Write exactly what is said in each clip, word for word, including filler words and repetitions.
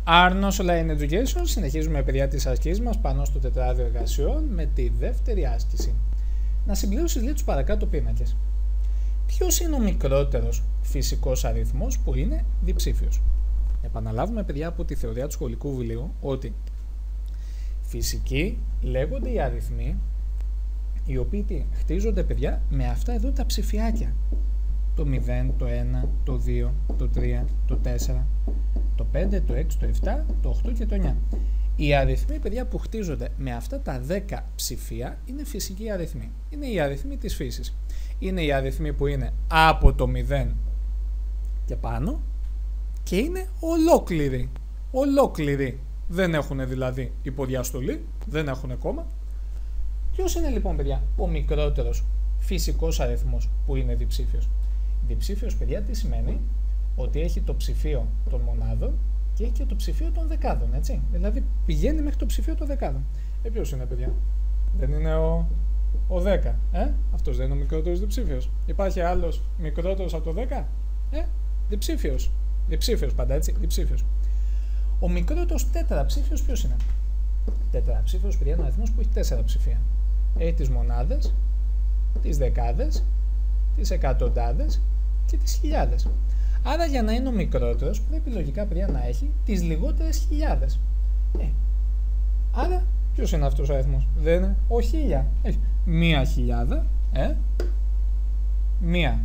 Arnos Online Education, συνεχίζουμε παιδιά τις ασκήσεις μας πάνω στο τετράδιο εργασιών με τη δεύτερη άσκηση. Να συμπληρώσεις λίγο τους παρακάτω πίνακες. Ποιος είναι ο μικρότερος φυσικός αριθμός που είναι διψήφιος? Επαναλάβουμε παιδιά από τη θεωρία του σχολικού βιβλίου ότι φυσικοί λέγονται οι αριθμοί οι οποίοι χτίζονται παιδιά με αυτά εδώ τα ψηφιάκια. Το μηδέν, το ένα, το δύο, το τρία, το τέσσερα, το πέντε, το έξι, το επτά, το οκτώ και το εννιά. Οι αριθμοί παιδιά που χτίζονται με αυτά τα δέκα ψηφία είναι φυσικοί αριθμοί. Είναι οι αριθμοί της φύσης. Είναι οι αριθμοί που είναι από το μηδέν και πάνω και είναι ολόκληροι. Ολόκληροι. Δεν έχουν δηλαδή υποδιαστολή, δεν έχουν κόμμα. Ποιος είναι λοιπόν παιδιά ο μικρότερος φυσικός αριθμός που είναι διψήφιος? Διψήφιος παιδιά τι σημαίνει? Ότι έχει το ψηφίο των μονάδων και έχει και το ψηφίο των δεκάδων, έτσι. Δηλαδή πηγαίνει μέχρι το ψηφίο των δεκάδων. Ε, ποιος είναι παιδιά? Δεν είναι ο, ο δέκα, ε? Αυτός δεν είναι ο μικρότερος διψήφιος. Υπάρχει άλλος μικρότερος από το δέκα? Ε, διψήφιος. Διψήφιος πάντα, έτσι, διψήφιος. Ο μικρότερος τέτραψήφιος ποιος είναι? Τέτραψήφιος παιδιά είναι ο αριθμός που έχει τέσσερα ψηφία. Έχει τις μονάδες, τις δεκάδες, τις εκατοντάδες και τις χιλιάδες. Άρα για να είναι ο μικρότερος πρέπει λογικά παιδιά να έχει τις λιγότερες χιλιάδες. Ε, άρα ποιος είναι αυτός ο αριθμός? Δεν είναι ο χίλια. Έχει μία χιλιάδα, ε, μία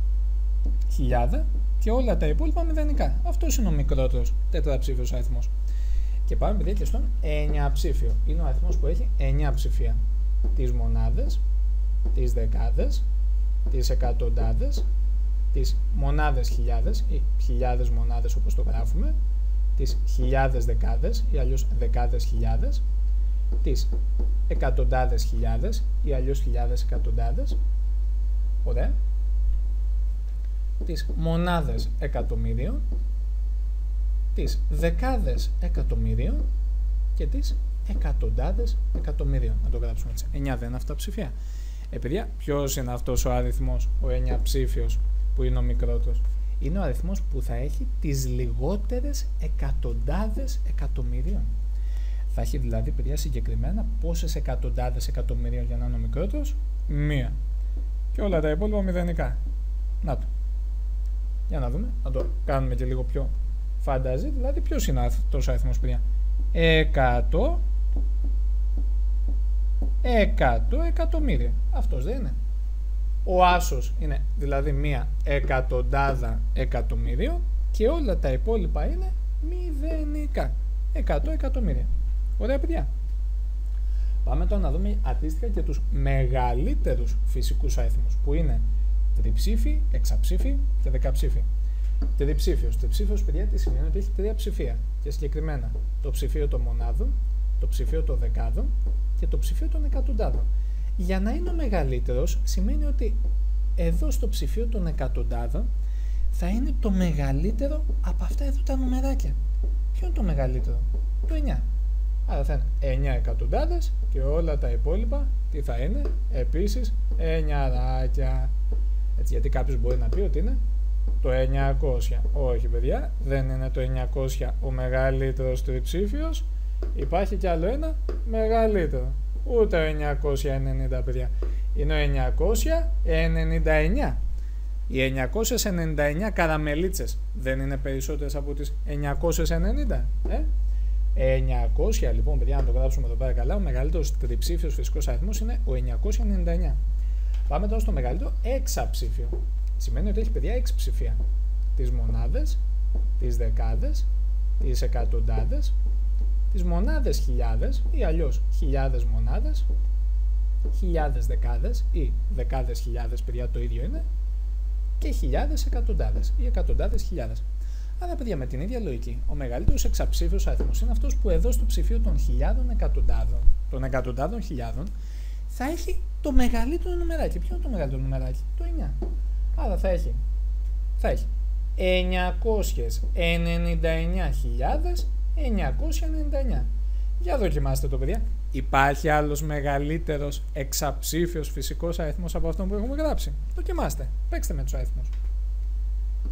χιλιάδα και όλα τα υπόλοιπα μηδενικά. Αυτός είναι ο μικρότερος τέτραψήφιος αριθμός. Και πάμε παιδιά και στον εννιαψήφιο. Είναι ο αριθμός που έχει εννιά ψηφία. Τις μονάδες, τις δεκάδες, τις εκατοντάδες, τις μονάδες χιλιάδες ή χιλιάδες μονάδες όπως το γράφουμε, τις χιλιάδες δεκάδες ή αλλιώς δεκάδες χιλιάδες, τις εκατοντάδες χιλιάδες ή αλλιώς χιλιάδες εκατοντάδες, ωραία, τις μονάδες εκατομμύριων, τις δεκάδες εκατομμύριων και τις εκατοντάδες εκατομμύριων. Να το γράψουμε έτσι. εννιά δεν είναι αυτά ψηφία. Ε, παιδιά, ποιος είναι αυτός ο αριθμός, ο εννιαψήφιος που είναι ο μικρότερος? Είναι ο αριθμός που θα έχει τις λιγότερες εκατοντάδες εκατομμυρίων. Θα έχει δηλαδή παιδιά συγκεκριμένα πόσες εκατοντάδες εκατομμυρίων για να είναι ο μικρότερος? Μία. Και όλα τα υπόλοιπα μηδενικά. Να το. Για να δούμε, να το κάνουμε και λίγο πιο φανταζή. Δηλαδή ποιος είναι αυτός ο αριθμός παιδιά? εκατό εκατό εκατομμύρια. Αυτός δεν είναι? Ο άσος είναι δηλαδή μία εκατοντάδα εκατομμύριων και όλα τα υπόλοιπα είναι μηδενικά. εκατό εκατομμύρια. Ωραία παιδιά. Πάμε τώρα να δούμε αντίστοιχα και τους μεγαλύτερους φυσικούς αριθμούς που είναι τριψήφοι, εξαψήφοι και δεκαψήφοι. Τριψήφιος. Τριψήφιος παιδιά τι σημαίνει? Ότι έχει τρία ψηφία και συγκεκριμένα το ψηφίο των μονάδων, το ψηφίο των δεκάδων και το ψηφίο των εκατοντάδων. Για να είναι ο μεγαλύτερος σημαίνει ότι εδώ στο ψηφίο των εκατοντάδων θα είναι το μεγαλύτερο από αυτά εδώ τα νουμεράκια. Ποιο είναι το μεγαλύτερο? Το εννιά. Άρα θα είναι εννιά εκατοντάδες και όλα τα υπόλοιπα τι θα είναι? Επίσης εννιαράκια. Έτσι, γιατί κάποιος μπορεί να πει ότι είναι το εννιακόσια. Όχι παιδιά, δεν είναι το εννιακόσια ο μεγαλύτερος τριψήφιος. Υπάρχει κι άλλο ένα μεγαλύτερο. Ούτε ο εννιακόσια ενενήντα παιδιά. Είναι ο εννιακόσια ενενήντα εννιά. Οι εννιακόσιες ενενήντα εννιά καραμελίτσες δεν είναι περισσότερες από τις εννιακόσιες ενενήντα? Ε? εννιακόσια λοιπόν παιδιά, να το γράψουμε εδώ πέρα καλά, ο μεγαλύτερος τριψήφιος φυσικός αριθμός είναι ο εννιακόσια ενενήντα εννιά. Πάμε τώρα στο μεγαλύτερο εξαψήφιο. Σημαίνει ότι έχει παιδιά έξι ψηφία. Τις μονάδες, τις δεκάδες, τις εκατοντάδες, τις μονάδες χιλιάδες ή αλλιώς χιλιάδες μονάδες, χιλιάδες δεκάδες ή δεκάδες χιλιάδες παιδιά το ίδιο είναι και χιλιάδες εκατοντάδες ή εκατοντάδες χιλιάδες. Άρα παιδιά με την ίδια λογική ο μεγαλύτερος εξαψήφιος αριθμός είναι αυτός που εδώ στο ψηφίο των χιλιάδων εκατοντάδων, των εκατοντάδων χιλιάδων θα έχει το μεγαλύτερο νουμεράκι. Ποιο είναι το μεγαλύτερο νουμεράκι? Το εννιά. Άρα θα έχει, θα έχει εννιακόσιες ενενήντα εννιά χιλιάδες εννιακόσια ενενήντα εννιά. Για δοκιμάστε το παιδιά. Υπάρχει άλλος μεγαλύτερος εξαψήφιος φυσικός αριθμός από αυτόν που έχουμε γράψει? Δοκιμάστε. Παίξτε με τους αριθμούς.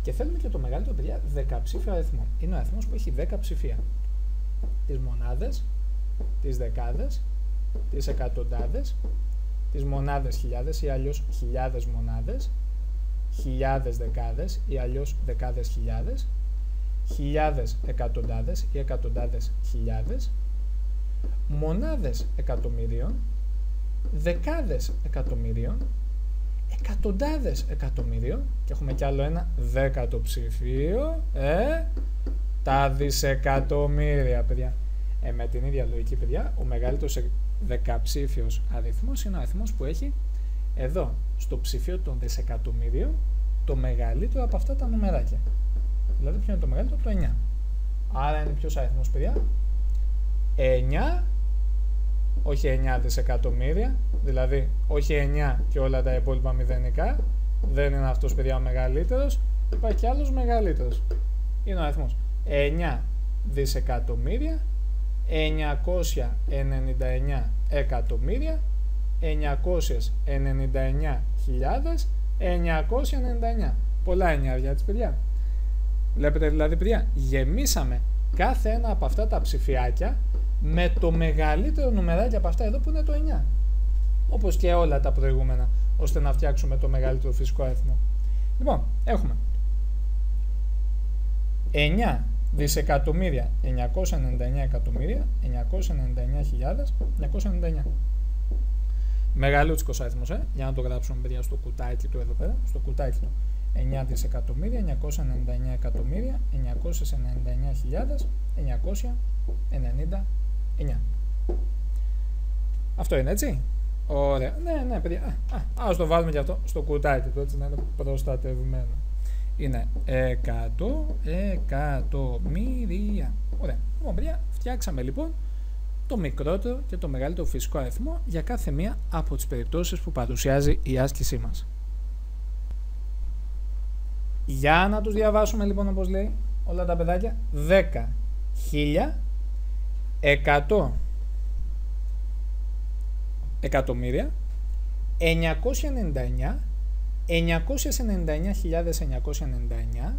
Και θέλουμε και το μεγαλύτερο, παιδιά, δεκαψήφιο αριθμό. Είναι ο αριθμός που έχει δέκα ψηφία. Τις μονάδες, τις δεκάδες, τις εκατοντάδες, τις μονάδες χιλιάδες ή αλλιώς χιλιάδες μονάδες, χιλιάδες δεκάδες ή αλλιώς δεκάδες χιλιάδες, χιλιάδες εκατοντάδες ή εκατοντάδες χιλιάδες, μονάδες εκατομμυρίων, δεκάδες εκατομμυρίων, εκατοντάδες εκατομμυρίων και έχουμε κι άλλο ένα δέκατο ψηφίο, ε, τα δισεκατομμύρια, παιδιά. Ε, με την ίδια λογική, παιδιά, ο μεγαλύτερος δεκαψήφιος αριθμός είναι ο αριθμός που έχει εδώ, στο ψηφίο των δισεκατομμυρίων, το μεγαλύτερο από αυτά τα νομεράκια. Δηλαδή, ποιο είναι το μεγαλύτερο? Το εννιά. Άρα είναι ποιος αριθμός, παιδιά? εννιά, όχι εννιά δισεκατομμύρια, δηλαδή όχι εννιά και όλα τα υπόλοιπα μηδενικά. Δεν είναι αυτός, παιδιά, ο μεγαλύτερος. Υπάρχει κι άλλος μεγαλύτερος. Είναι ο αριθμός εννιά δισεκατομμύρια, εννιακόσια ενενήντα εννιά εκατομμύρια, εννιακόσιες ενενήντα εννιά χιλιάδες, εννιακόσια ενενήντα εννιά. Πολλά εννιάρια της, παιδιά. Βλέπετε, δηλαδή, παιδιά, γεμίσαμε κάθε ένα από αυτά τα ψηφιάκια με το μεγαλύτερο νουμεράκι από αυτά εδώ που είναι το εννιά. Όπως και όλα τα προηγούμενα, ώστε να φτιάξουμε το μεγαλύτερο φυσικό αριθμό. Λοιπόν, έχουμε εννιά δισεκατομμύρια, εννιακόσια ενενήντα εννιά εκατομμύρια, εννιακόσια ενενήντα εννιά χιλιάδες, εννιακόσια ενενήντα εννιά. Μεγαλούτσικος αριθμός, ε, για να το γράψουμε, παιδιά, στο κουτάκι του εδώ πέρα, στο κουτάκι του. εννιά δισεκατομμύρια, εννιακόσια ενενήντα εννιά εκατομμύρια, εννιακόσια ενενήντα εννιά χιλιάδες, εννιακόσια ενενήντα εννιά. Αυτό είναι, έτσι. Ωραία. Ναι, ναι, παιδιά. Α, α, ας το βάλουμε και αυτό στο κουτάκι του, έτσι να είναι προστατευμένο. Είναι εκατό εκατομμύρια. Ωραία. Λοιπόν, παιδιά, φτιάξαμε λοιπόν το μικρότερο και το μεγαλύτερο φυσικό αριθμό για κάθε μία από τις περιπτώσεις που παρουσιάζει η άσκησή μας. Για να τους διαβάσουμε λοιπόν, όπως λέει όλα τα παιδάκια: δέκα, χίλια, εκατό εκατομμύρια, εννιακόσια ενενήντα εννιά, εννιακόσια ενενήντα εννιά χιλιάδες εννιακόσια ενενήντα εννιά,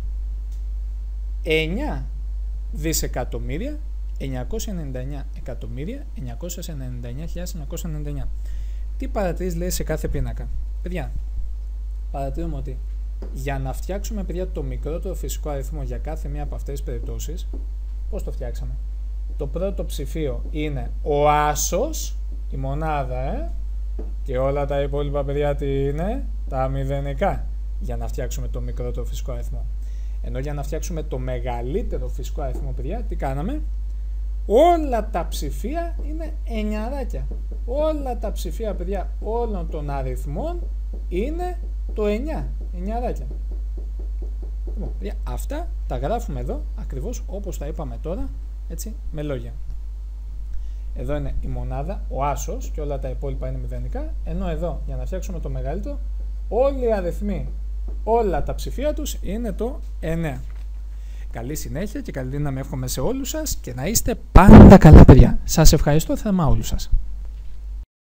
εννιά δισεκατομμύρια, εννιακόσια ενενήντα εννιά εκατομμύρια, εννιακόσια ενενήντα εννιά χιλιάδες εννιακόσια ενενήντα εννιά. Τι παρατηρείς, λέει, σε κάθε πίνακα? Παιδιά, παρατηρούμε ότι για να φτιάξουμε, παιδιά, το μικρότερο φυσικό αριθμό για κάθε μία από αυτές τις περιπτώσεις, πώς το φτιάξαμε? Το πρώτο ψηφίο είναι ο άσος, η μονάδα, ε, και όλα τα υπόλοιπα, παιδιά, τι είναι? Τα μηδενικά, για να φτιάξουμε το μικρότερο φυσικό αριθμό. Ενώ για να φτιάξουμε το μεγαλύτερο φυσικό αριθμό, παιδιά, τι κάναμε? Όλα τα ψηφία είναι εννιαράκια. Όλα τα ψηφία, παιδιά, όλων των αριθμών είναι το εννιά. εννιαράκια. Λοιπόν, παιδιά, αυτά τα γράφουμε εδώ ακριβώς όπως τα είπαμε τώρα, έτσι, με λόγια. Εδώ είναι η μονάδα, ο άσος, και όλα τα υπόλοιπα είναι μηδενικά. Ενώ εδώ, για να φτιάξουμε το μεγαλύτερο, όλοι οι αριθμοί, όλα τα ψηφία τους είναι το εννιά. Καλή συνέχεια και καλή δύναμη εύχομαι σε όλους σας και να είστε πάντα καλά, παιδιά. Σας ευχαριστώ θερμά όλους σας.